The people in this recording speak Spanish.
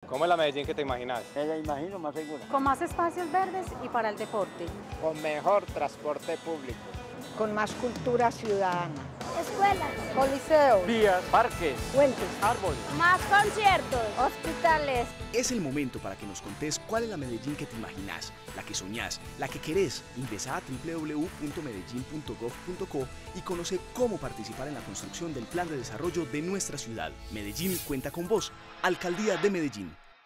¿Cómo es la Medellín que te imaginas? Me la imagino más segura. Con más espacios verdes y para el deporte. Con mejor transporte público. Con más cultura ciudadana. Escuelas, coliseos, Vías, parques, puentes, árboles, más conciertos, hospitales. Es el momento para que nos contés cuál es la Medellín que te imaginás, la que soñás, la que querés. Ingresa a www.medellin.gov.co y conoce cómo participar en la construcción del plan de desarrollo de nuestra ciudad. Medellín cuenta con vos. Alcaldía de Medellín.